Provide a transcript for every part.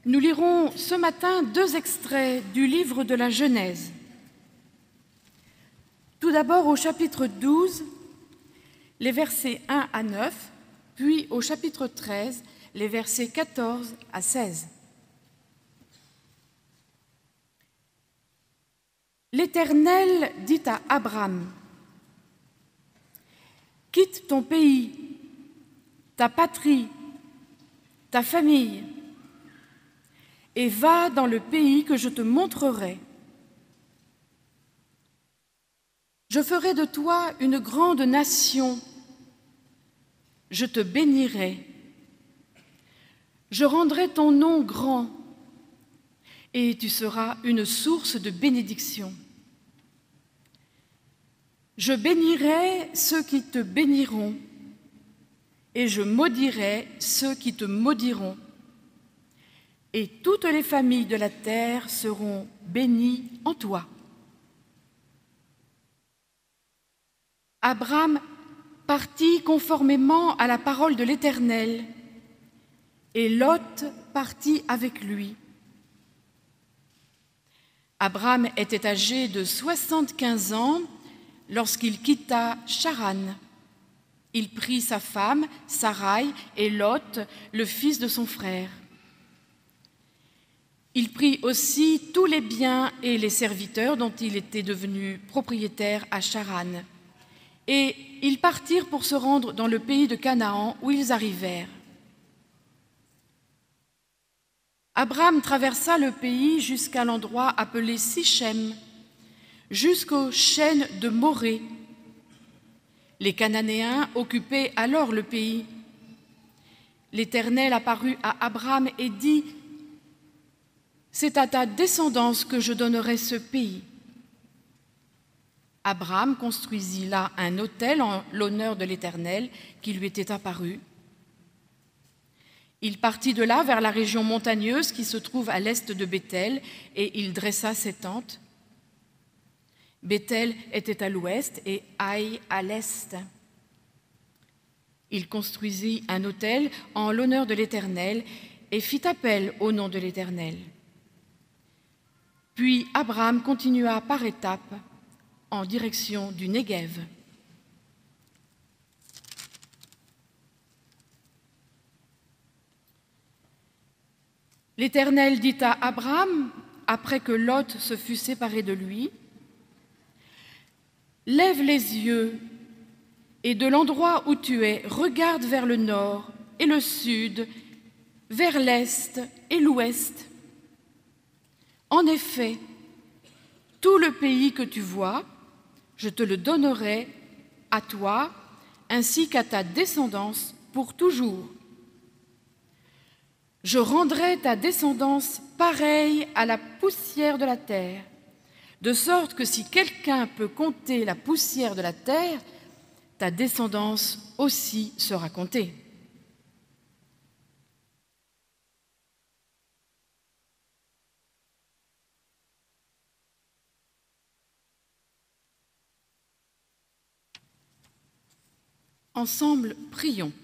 Nous lirons ce matin 2 extraits du livre de la Genèse. Tout d'abord au chapitre 12, les versets 1 à 9, puis au chapitre 13, les versets 14 à 16. L'Éternel dit à Abraham, « Quitte ton pays, ta patrie, ta famille, et va dans le pays que je te montrerai. Je ferai de toi une grande nation, je te bénirai, je rendrai ton nom grand, et tu seras une source de bénédiction. Je bénirai ceux qui te béniront, et je maudirai ceux qui te maudiront. Et toutes les familles de la terre seront bénies en toi. » Abraham partit conformément à la parole de l'Éternel, et Lot partit avec lui. Abraham était âgé de 75 ans lorsqu'il quitta Charan. Il prit sa femme, Sarai, et Lot, le fils de son frère. Il prit aussi tous les biens et les serviteurs dont il était devenu propriétaire à Charan. Et ils partirent pour se rendre dans le pays de Canaan où ils arrivèrent. Abraham traversa le pays jusqu'à l'endroit appelé Sichem, jusqu'aux chênes de Morée. Les Cananéens occupaient alors le pays. L'Éternel apparut à Abraham et dit, « C'est à ta descendance que je donnerai ce pays. » Abraham construisit là un autel en l'honneur de l'Éternel qui lui était apparu. Il partit de là vers la région montagneuse qui se trouve à l'est de Béthel, et il dressa ses tentes. Béthel était à l'ouest et Haï à l'est. Il construisit un autel en l'honneur de l'Éternel et fit appel au nom de l'Éternel. Puis Abraham continua par étapes en direction du Néguev. L'Éternel dit à Abraham, après que Lot se fut séparé de lui, « Lève les yeux et de l'endroit où tu es, regarde vers le nord et le sud, vers l'est et l'ouest. En effet, tout le pays que tu vois, je te le donnerai à toi ainsi qu'à ta descendance pour toujours. Je rendrai ta descendance pareille à la poussière de la terre, de sorte que si quelqu'un peut compter la poussière de la terre, ta descendance aussi sera comptée. » Ensemble, prions.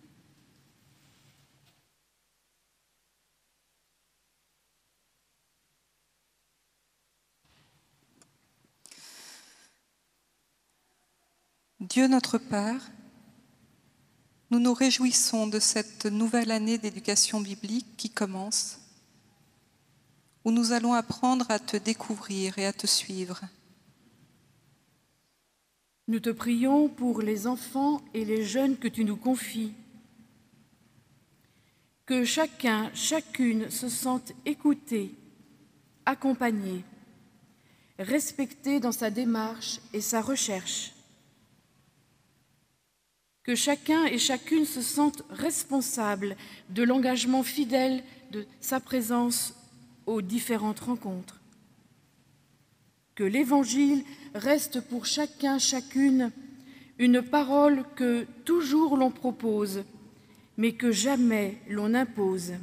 Dieu notre Père, nous nous réjouissons de cette nouvelle année d'éducation biblique qui commence, où nous allons apprendre à te découvrir et à te suivre. Nous te prions pour les enfants et les jeunes que tu nous confies. Que chacun, chacune se sente écouté, accompagné, respecté dans sa démarche et sa recherche. Que chacun et chacune se sente responsable de l'engagement fidèle de sa présence aux différentes rencontres. Que l'Évangile reste pour chacun, chacune, une parole que toujours l'on propose, mais que jamais l'on impose.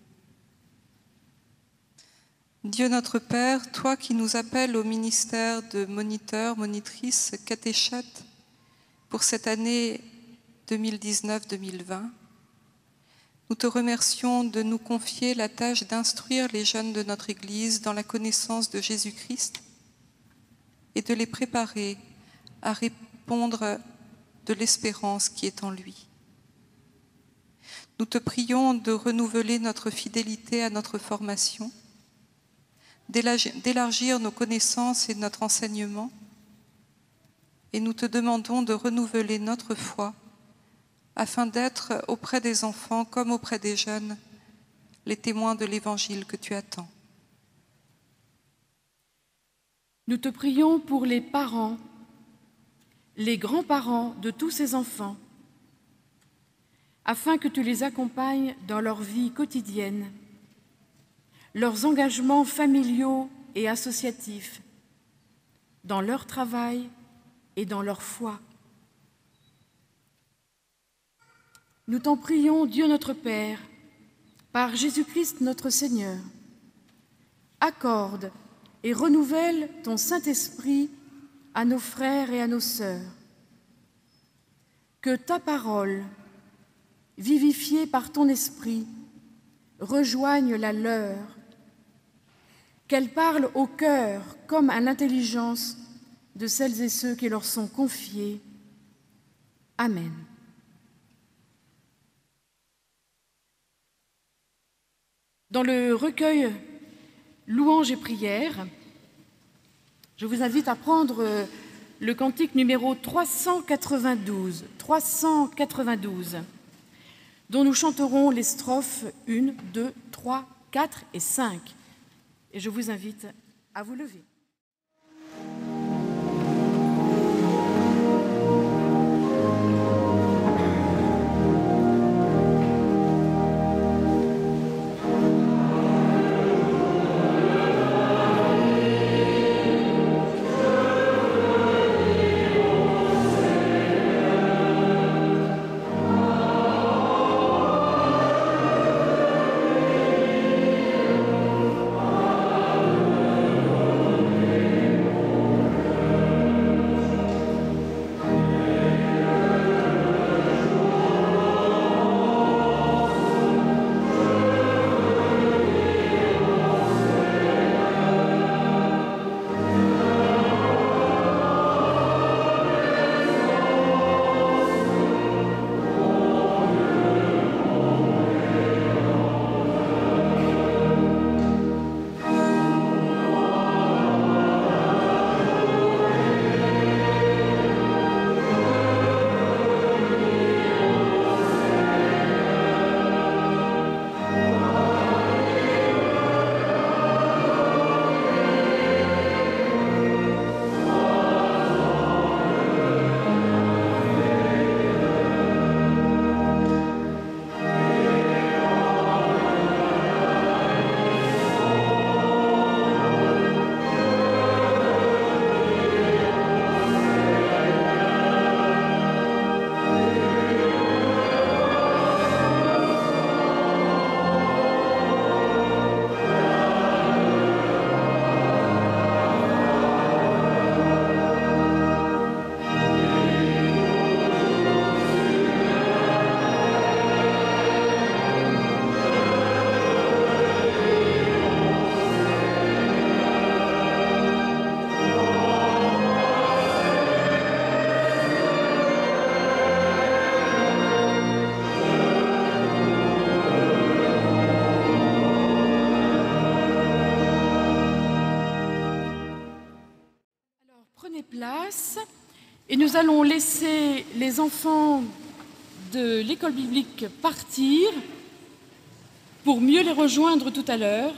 Dieu notre Père, toi qui nous appelles au ministère de moniteurs, monitrices, catéchètes pour cette année 2019-2020, Nous te remercions de nous confier la tâche d'instruire les jeunes de notre Église dans la connaissance de Jésus-Christ et de les préparer à répondre de l'espérance qui est en lui. Nous te prions de renouveler notre fidélité à notre formation, d'élargir nos connaissances et notre enseignement, et nous te demandons de renouveler notre foi afin d'être auprès des enfants comme auprès des jeunes les témoins de l'Évangile que tu attends. Nous te prions pour les parents, les grands-parents de tous ces enfants, afin que tu les accompagnes dans leur vie quotidienne, leurs engagements familiaux et associatifs, dans leur travail et dans leur foi. Nous t'en prions, Dieu notre Père, par Jésus-Christ notre Seigneur. Accorde et renouvelle ton Saint-Esprit à nos frères et à nos sœurs. Que ta parole, vivifiée par ton Esprit, rejoigne la leur, qu'elle parle au cœur comme à l'intelligence de celles et ceux qui leur sont confiés. Amen. Dans le recueil Louanges et prières, je vous invite à prendre le cantique numéro 392, dont nous chanterons les strophes 1, 2, 3, 4 et 5. Et je vous invite à vous lever. Place et nous allons laisser les enfants de l'école biblique partir pour mieux les rejoindre tout à l'heure.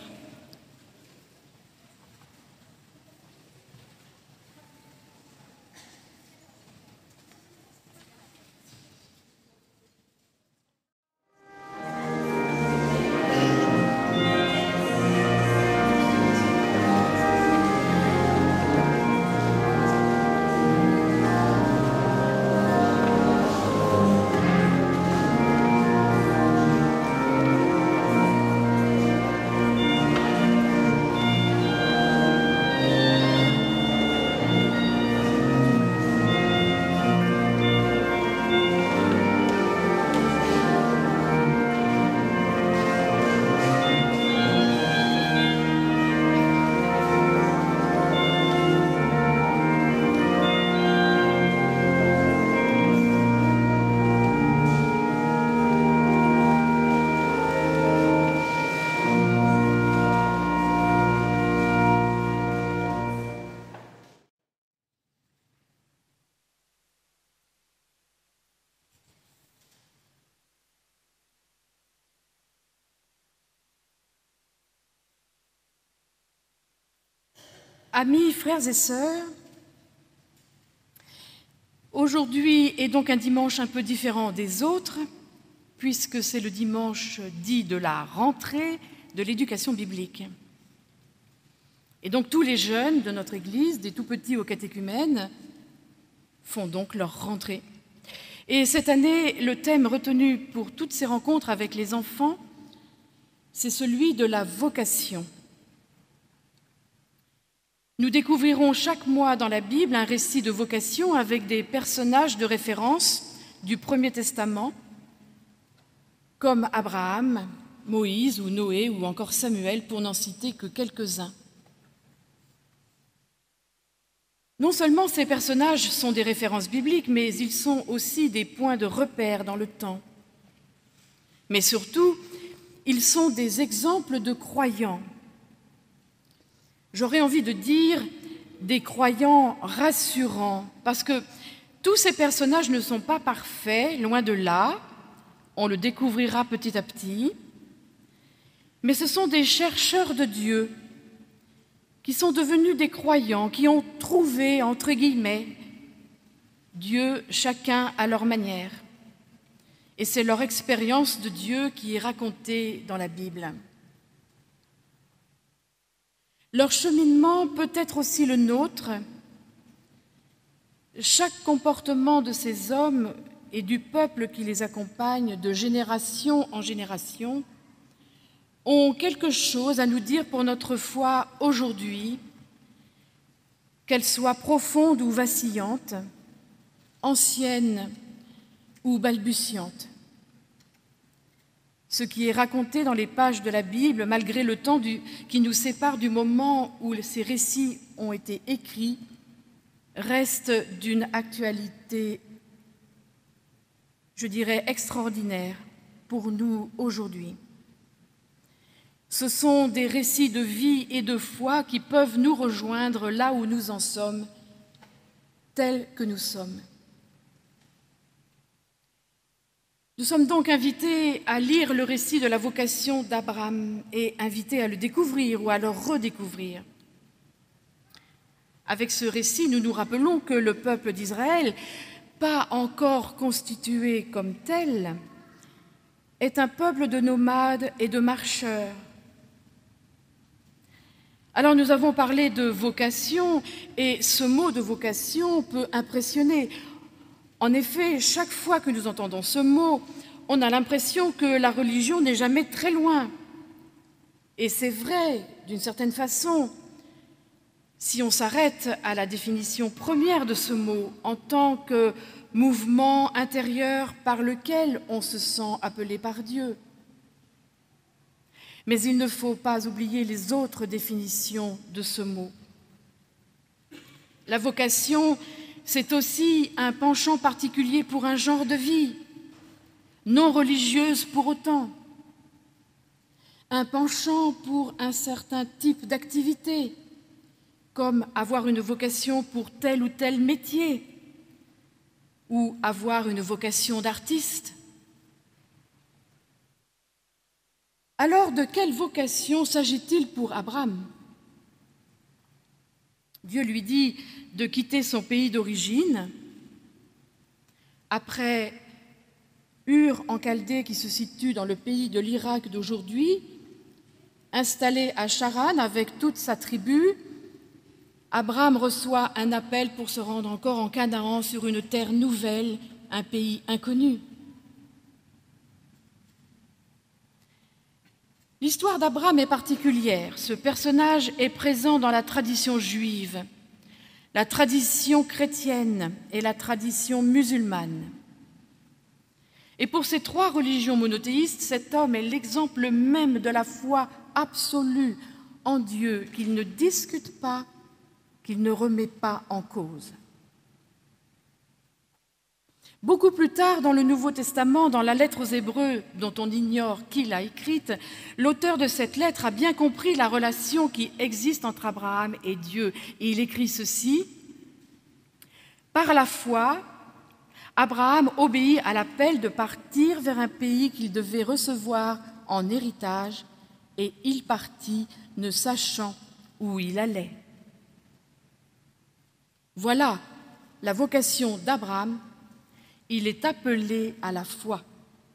Amis, frères et sœurs, aujourd'hui est donc un dimanche un peu différent des autres, puisque c'est le dimanche dit de la rentrée de l'éducation biblique. Et donc tous les jeunes de notre Église, des tout-petits aux catéchumènes, font donc leur rentrée. Et cette année, le thème retenu pour toutes ces rencontres avec les enfants, c'est celui de la vocation. Nous découvrirons chaque mois dans la Bible un récit de vocation avec des personnages de référence du Premier Testament, comme Abraham, Moïse ou Noé ou encore Samuel, pour n'en citer que quelques-uns. Non seulement ces personnages sont des références bibliques, mais ils sont aussi des points de repère dans le temps. Mais surtout, ils sont des exemples de croyants. J'aurais envie de dire des croyants rassurants, parce que tous ces personnages ne sont pas parfaits, loin de là, on le découvrira petit à petit, mais ce sont des chercheurs de Dieu qui sont devenus des croyants, qui ont trouvé, entre guillemets, Dieu chacun à leur manière. Et c'est leur expérience de Dieu qui est racontée dans la Bible. Leur cheminement peut être aussi le nôtre. Chaque comportement de ces hommes et du peuple qui les accompagne de génération en génération ont quelque chose à nous dire pour notre foi aujourd'hui, qu'elle soit profonde ou vacillante, ancienne ou balbutiante. Ce qui est raconté dans les pages de la Bible, malgré le temps qui nous sépare du moment où ces récits ont été écrits, reste d'une actualité, je dirais, extraordinaire pour nous aujourd'hui. Ce sont des récits de vie et de foi qui peuvent nous rejoindre là où nous en sommes, tels que nous sommes. Nous sommes donc invités à lire le récit de la vocation d'Abraham et invités à le découvrir ou à le redécouvrir. Avec ce récit, nous nous rappelons que le peuple d'Israël, pas encore constitué comme tel, est un peuple de nomades et de marcheurs. Alors nous avons parlé de vocation, et ce mot de vocation peut impressionner. En effet, chaque fois que nous entendons ce mot, on a l'impression que la religion n'est jamais très loin. Et c'est vrai, d'une certaine façon, si on s'arrête à la définition première de ce mot, en tant que mouvement intérieur par lequel on se sent appelé par Dieu. Mais il ne faut pas oublier les autres définitions de ce mot. La vocation, c'est aussi un penchant particulier pour un genre de vie, non religieuse pour autant, un penchant pour un certain type d'activité, comme avoir une vocation pour tel ou tel métier, ou avoir une vocation d'artiste. Alors, de quelle vocation s'agit-il pour Abraham ? Dieu lui dit de quitter son pays d'origine. Après Ur en Chaldée, qui se situe dans le pays de l'Irak d'aujourd'hui, installé à Charan avec toute sa tribu, Abraham reçoit un appel pour se rendre encore en Canaan, sur une terre nouvelle, un pays inconnu. L'histoire d'Abraham est particulière. Ce personnage est présent dans la tradition juive, la tradition chrétienne et la tradition musulmane. Et pour ces trois religions monothéistes, cet homme est l'exemple même de la foi absolue en Dieu, qu'il ne discute pas, qu'il ne remet pas en cause. Beaucoup plus tard, dans le Nouveau Testament, dans la lettre aux Hébreux, dont on ignore qui l'a écrite, l'auteur de cette lettre a bien compris la relation qui existe entre Abraham et Dieu. Et il écrit ceci: « Par la foi, Abraham obéit à l'appel de partir vers un pays qu'il devait recevoir en héritage, et il partit, ne sachant où il allait. Voilà la vocation d'Abraham, il est appelé à la foi.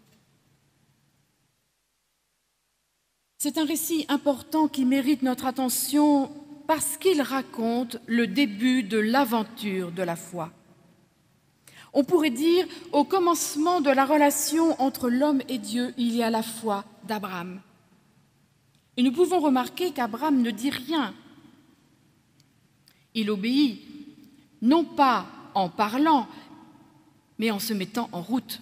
C'est un récit important qui mérite notre attention parce qu'il raconte le début de l'aventure de la foi. On pourrait dire, au commencement de la relation entre l'homme et Dieu, il y a la foi d'Abraham. Et nous pouvons remarquer qu'Abraham ne dit rien. Il obéit, non pas en parlant, mais en se mettant en route.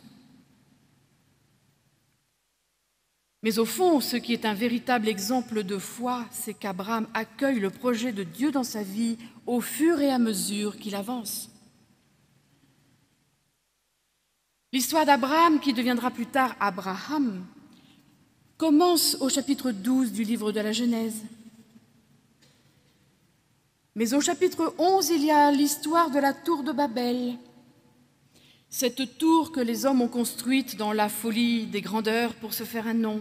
Mais au fond, ce qui est un véritable exemple de foi, c'est qu'Abraham accueille le projet de Dieu dans sa vie au fur et à mesure qu'il avance. L'histoire d'Abraham, qui deviendra plus tard Abraham, commence au chapitre 12 du livre de la Genèse. Mais au chapitre 11, il y a l'histoire de la tour de Babel. Cette tour que les hommes ont construite dans la folie des grandeurs pour se faire un nom.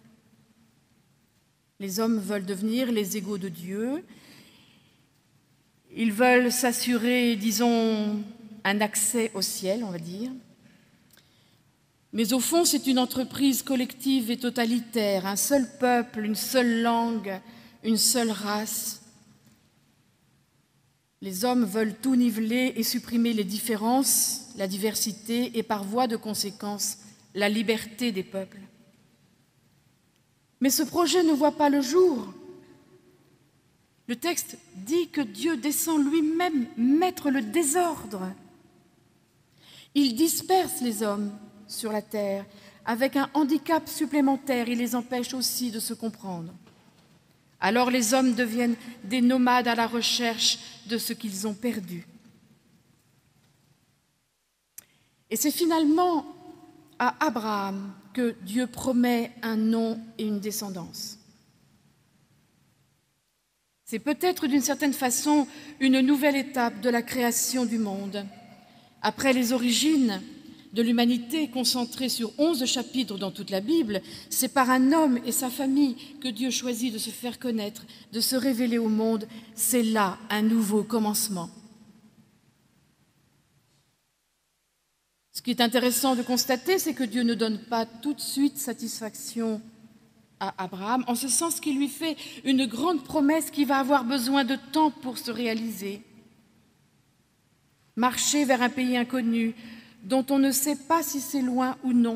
Les hommes veulent devenir les égaux de Dieu. Ils veulent s'assurer, disons, un accès au ciel, on va dire. Mais au fond, c'est une entreprise collective et totalitaire, un seul peuple, une seule langue, une seule race. Les hommes veulent tout niveler et supprimer les différences, la diversité et par voie de conséquence, la liberté des peuples. Mais ce projet ne voit pas le jour. Le texte dit que Dieu descend lui-même mettre le désordre. Il disperse les hommes sur la terre avec un handicap supplémentaire. Il les empêche aussi de se comprendre. Alors les hommes deviennent des nomades à la recherche de ce qu'ils ont perdu. Et c'est finalement à Abraham que Dieu promet un nom et une descendance. C'est peut-être d'une certaine façon une nouvelle étape de la création du monde. Après les origines de l'humanité concentrée sur 11 chapitres dans toute la Bible, c'est par un homme et sa famille que Dieu choisit de se faire connaître, de se révéler au monde. C'est là un nouveau commencement. Ce qui est intéressant de constater, c'est que Dieu ne donne pas tout de suite satisfaction à Abraham, en ce sens qu'il lui fait une grande promesse qui va avoir besoin de temps pour se réaliser. Marcher vers un pays inconnu, dont on ne sait pas si c'est loin ou non.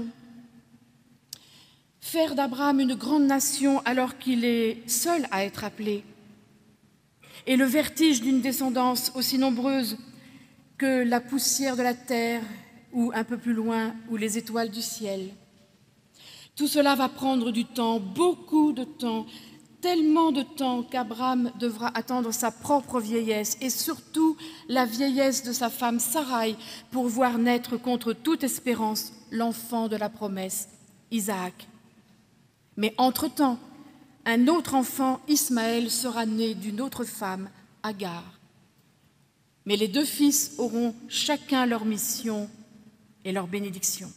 Faire d'Abraham une grande nation alors qu'il est seul à être appelé. Et le vertige d'une descendance aussi nombreuse que la poussière de la terre, ou un peu plus loin, ou les étoiles du ciel. Tout cela va prendre du temps, beaucoup de temps, tellement de temps qu'Abraham devra attendre sa propre vieillesse et surtout la vieillesse de sa femme Sarai pour voir naître contre toute espérance l'enfant de la promesse, Isaac. Mais entre-temps, un autre enfant, Ismaël, sera né d'une autre femme, Agar. Mais les deux fils auront chacun leur mission et leur bénédiction.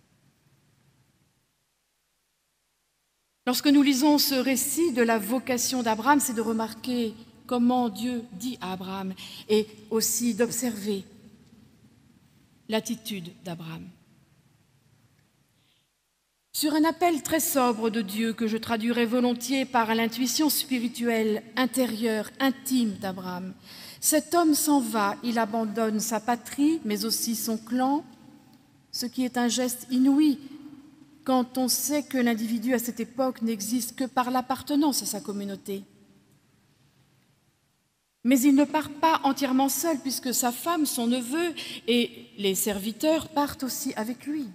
Lorsque nous lisons ce récit de la vocation d'Abraham, c'est de remarquer comment Dieu dit à Abraham et aussi d'observer l'attitude d'Abraham. Sur un appel très sobre de Dieu que je traduirai volontiers par l'intuition spirituelle intérieure, intime d'Abraham, cet homme s'en va, il abandonne sa patrie, mais aussi son clan, ce qui est un geste inouï quand on sait que l'individu à cette époque n'existe que par l'appartenance à sa communauté. Mais il ne part pas entièrement seul, puisque sa femme, son neveu et les serviteurs partent aussi avec lui.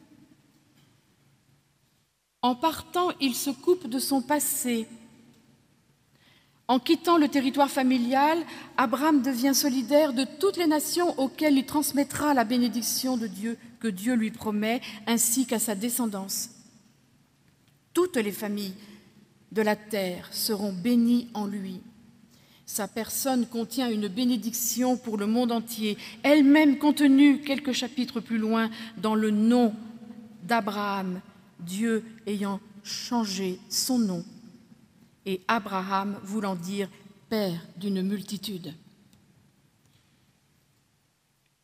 En partant, il se coupe de son passé. En quittant le territoire familial, Abraham devient solidaire de toutes les nations auxquelles il transmettra la bénédiction de Dieu que Dieu lui promet, ainsi qu'à sa descendance. Toutes les familles de la terre seront bénies en lui. Sa personne contient une bénédiction pour le monde entier, elle-même contenue quelques chapitres plus loin dans le nom d'Abraham, Dieu ayant changé son nom, et Abraham voulant dire père d'une multitude.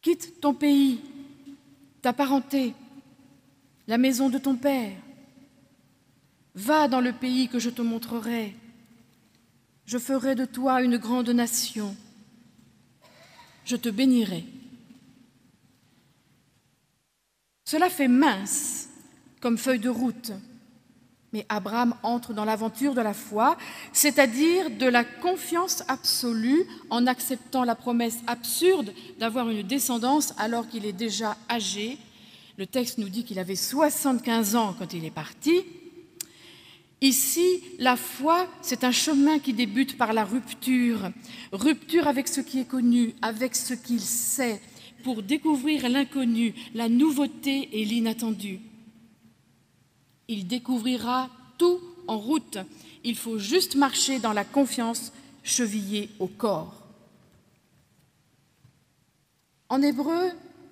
Quitte ton pays, ta parenté, la maison de ton père. Va dans le pays que je te montrerai. Je ferai de toi une grande nation. Je te bénirai. Cela fait mince comme feuille de route, mais Abraham entre dans l'aventure de la foi, c'est-à-dire de la confiance absolue en acceptant la promesse absurde d'avoir une descendance alors qu'il est déjà âgé. Le texte nous dit qu'il avait 75 ans quand il est parti. Ici, la foi, c'est un chemin qui débute par la rupture. Rupture avec ce qui est connu, avec ce qu'il sait, pour découvrir l'inconnu, la nouveauté et l'inattendu. Il découvrira tout en route. Il faut juste marcher dans la confiance chevillée au corps. En hébreu,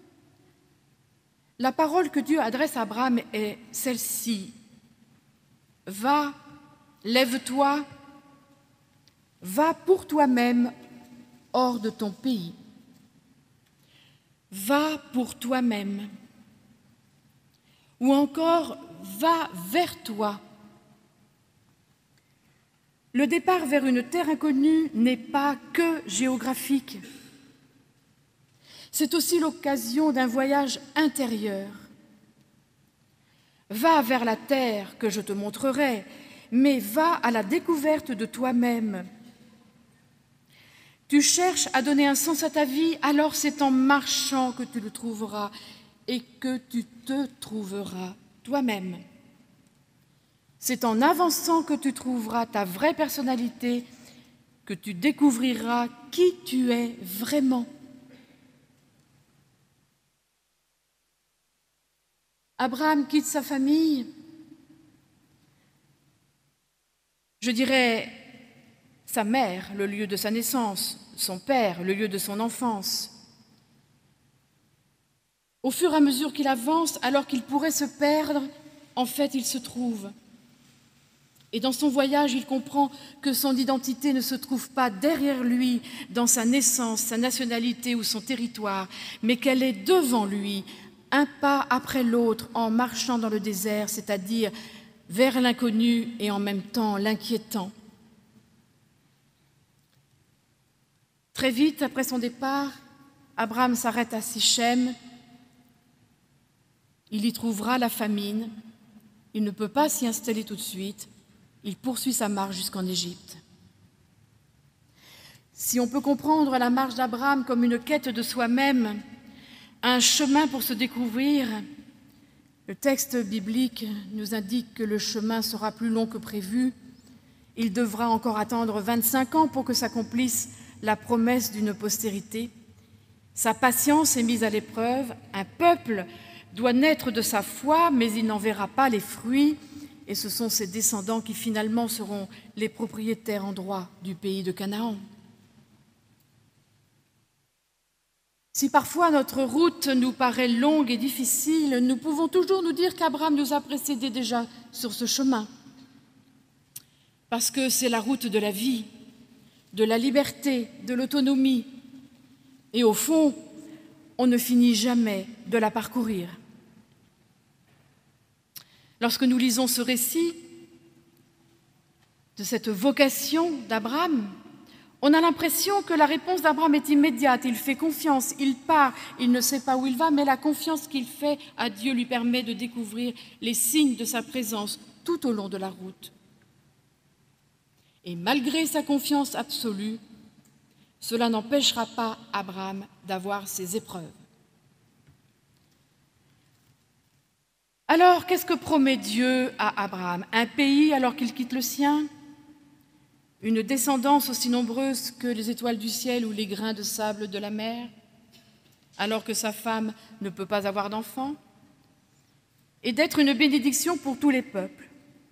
la parole que Dieu adresse à Abraham est celle-ci. Va, lève-toi, va pour toi-même hors de ton pays. Va pour toi-même. Ou encore, va vers toi. Le départ vers une terre inconnue n'est pas que géographique. C'est aussi l'occasion d'un voyage intérieur. Va vers la terre que je te montrerai, mais va à la découverte de toi-même. Tu cherches à donner un sens à ta vie, alors c'est en marchant que tu le trouveras et que tu te trouveras toi-même. C'est en avançant que tu trouveras ta vraie personnalité, que tu découvriras qui tu es vraiment. Abraham quitte sa famille, je dirais sa mère, le lieu de sa naissance, son père, le lieu de son enfance. Au fur et à mesure qu'il avance, alors qu'il pourrait se perdre, en fait, il se trouve. Et dans son voyage, il comprend que son identité ne se trouve pas derrière lui, dans sa naissance, sa nationalité ou son territoire, mais qu'elle est devant lui, un pas après l'autre, en marchant dans le désert, c'est-à-dire vers l'inconnu et en même temps l'inquiétant. Très vite, après son départ, Abraham s'arrête à Sichem. Il y trouvera la famine. Il ne peut pas s'y installer tout de suite. Il poursuit sa marche jusqu'en Égypte. Si on peut comprendre la marche d'Abraham comme une quête de soi-même, un chemin pour se découvrir, le texte biblique nous indique que le chemin sera plus long que prévu. Il devra encore attendre 25 ans pour que s'accomplisse la promesse d'une postérité. Sa patience est mise à l'épreuve. Un peuple doit naître de sa foi, mais il n'en verra pas les fruits. Et ce sont ses descendants qui finalement seront les propriétaires en droit du pays de Canaan. Si parfois notre route nous paraît longue et difficile, nous pouvons toujours nous dire qu'Abraham nous a précédés déjà sur ce chemin. Parce que c'est la route de la vie, de la liberté, de l'autonomie. Et au fond, on ne finit jamais de la parcourir. Lorsque nous lisons ce récit de cette vocation d'Abraham, on a l'impression que la réponse d'Abraham est immédiate. Il fait confiance, il part, il ne sait pas où il va, mais la confiance qu'il fait à Dieu lui permet de découvrir les signes de sa présence tout au long de la route. Et malgré sa confiance absolue, cela n'empêchera pas Abraham d'avoir ses épreuves. Alors, qu'est-ce que promet Dieu à Abraham? Un pays alors qu'il quitte le sien? Une descendance aussi nombreuse que les étoiles du ciel ou les grains de sable de la mer, alors que sa femme ne peut pas avoir d'enfant? Et d'être une bénédiction pour tous les peuples.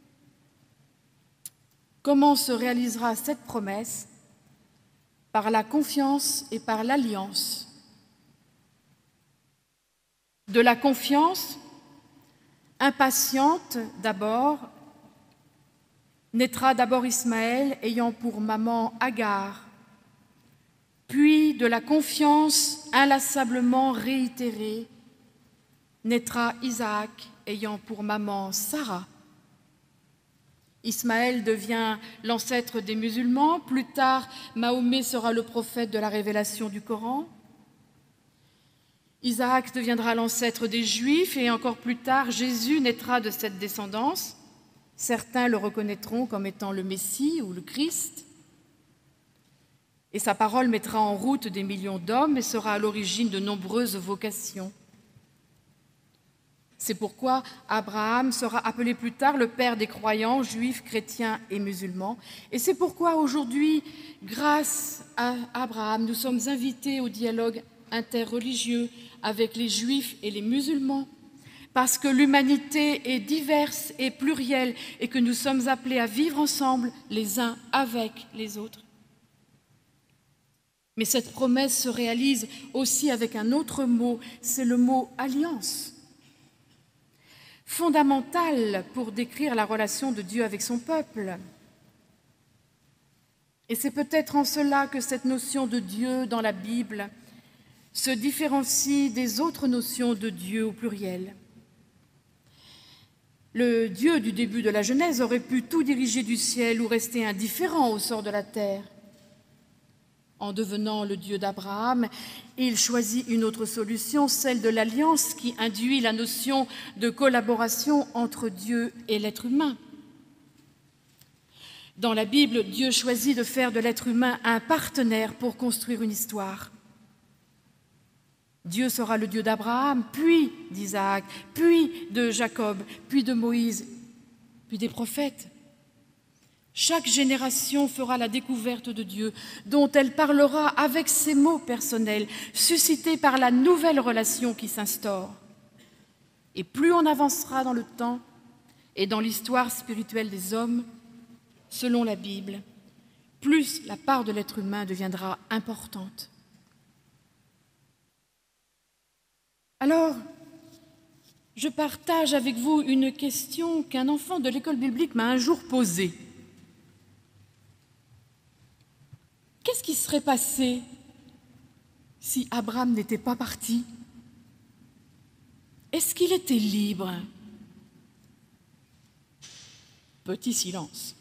Comment se réalisera cette promesse? Par la confiance et par l'alliance. De la confiance, impatiente d'abord, naîtra d'abord Ismaël ayant pour maman Agar. Puis de la confiance inlassablement réitérée, naîtra Isaac ayant pour maman Sarah. Ismaël devient l'ancêtre des musulmans, plus tard Mahomet sera le prophète de la révélation du Coran. Isaac deviendra l'ancêtre des Juifs et encore plus tard Jésus naîtra de cette descendance. Certains le reconnaîtront comme étant le Messie ou le Christ. Et sa parole mettra en route des millions d'hommes et sera à l'origine de nombreuses vocations. C'est pourquoi Abraham sera appelé plus tard le père des croyants, juifs, chrétiens et musulmans. Et c'est pourquoi aujourd'hui, grâce à Abraham, nous sommes invités au dialogue interreligieux avec les juifs et les musulmans, parce que l'humanité est diverse et plurielle et que nous sommes appelés à vivre ensemble les uns avec les autres. Mais cette promesse se réalise aussi avec un autre mot, c'est le mot « alliance ». Fondamentale pour décrire la relation de Dieu avec son peuple. Et c'est peut-être en cela que cette notion de Dieu dans la Bible se différencie des autres notions de Dieu au pluriel. Le Dieu du début de la Genèse aurait pu tout diriger du ciel ou rester indifférent au sort de la terre. En devenant le Dieu d'Abraham, il choisit une autre solution, celle de l'alliance qui induit la notion de collaboration entre Dieu et l'être humain. Dans la Bible, Dieu choisit de faire de l'être humain un partenaire pour construire une histoire. Dieu sera le Dieu d'Abraham, puis d'Isaac, puis de Jacob, puis de Moïse, puis des prophètes. Chaque génération fera la découverte de Dieu, dont elle parlera avec ses mots personnels, suscités par la nouvelle relation qui s'instaure. Et plus on avancera dans le temps et dans l'histoire spirituelle des hommes, selon la Bible, plus la part de l'être humain deviendra importante. Alors, je partage avec vous une question qu'un enfant de l'école biblique m'a un jour posée. Qu'est-ce qui serait passé si Abraham n'était pas parti? Est-ce qu'il était libre? Petit silence.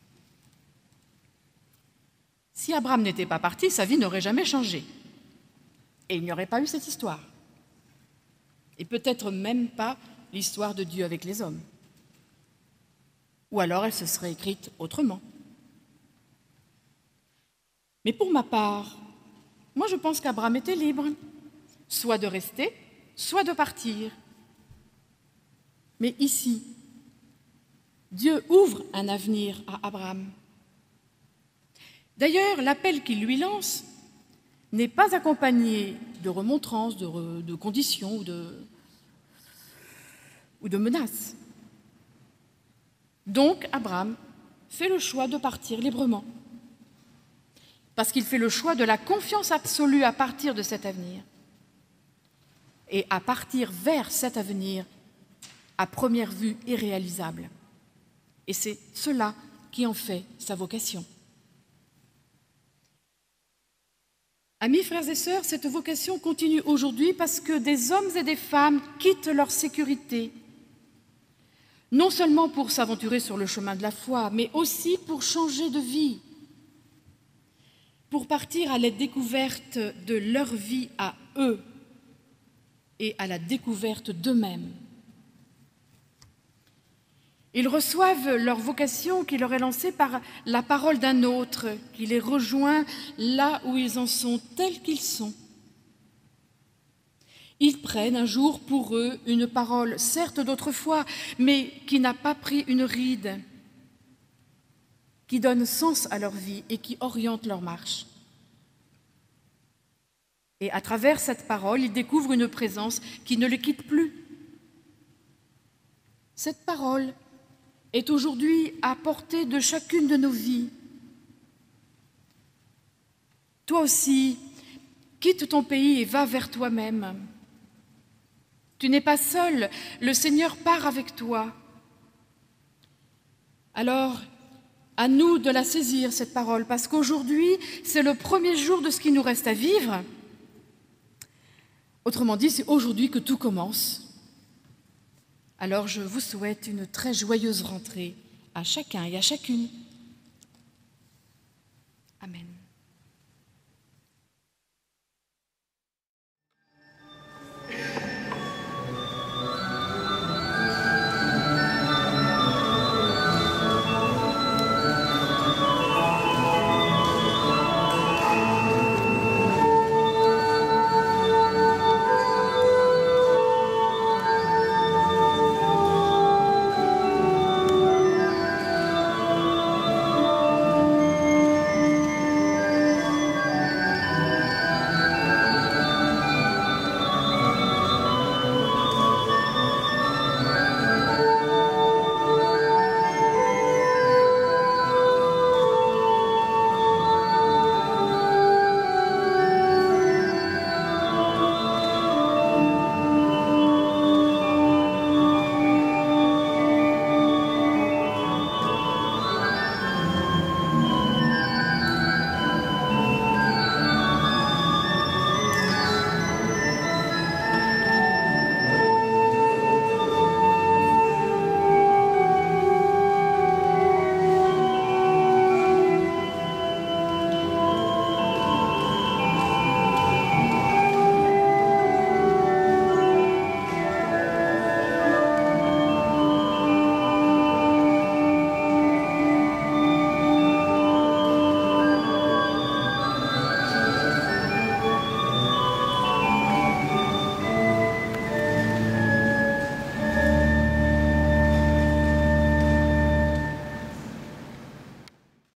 Si Abraham n'était pas parti, sa vie n'aurait jamais changé. Et il n'y aurait pas eu cette histoire. Et peut-être même pas l'histoire de Dieu avec les hommes. Ou alors elle se serait écrite autrement. Mais pour ma part, moi je pense qu'Abraham était libre, soit de rester, soit de partir. Mais ici, Dieu ouvre un avenir à Abraham. D'ailleurs, l'appel qu'il lui lance n'est pas accompagné de remontrances, de conditions ou de menaces. Donc, Abraham fait le choix de partir librement. Parce qu'il fait le choix de la confiance absolue à partir de cet avenir. Et à partir vers cet avenir, à première vue, irréalisable. Et c'est cela qui en fait sa vocation. Amis, frères et sœurs, cette vocation continue aujourd'hui parce que des hommes et des femmes quittent leur sécurité, non seulement pour s'aventurer sur le chemin de la foi, mais aussi pour changer de vie, pour partir à la découverte de leur vie à eux et à la découverte d'eux-mêmes. Ils reçoivent leur vocation qui leur est lancée par la parole d'un autre, qui les rejoint là où ils en sont, tels qu'ils sont. Ils prennent un jour pour eux une parole, certes d'autrefois, mais qui n'a pas pris une ride, qui donne sens à leur vie et qui oriente leur marche. Et à travers cette parole, ils découvrent une présence qui ne les quitte plus. Cette parole est aujourd'hui à portée de chacune de nos vies. Toi aussi, quitte ton pays et va vers toi-même. Tu n'es pas seul, le Seigneur part avec toi. Alors, À nous de la saisir, cette parole, parce qu'aujourd'hui, c'est le premier jour de ce qui nous reste à vivre. Autrement dit, c'est aujourd'hui que tout commence. Alors, je vous souhaite une très joyeuse rentrée à chacun et à chacune.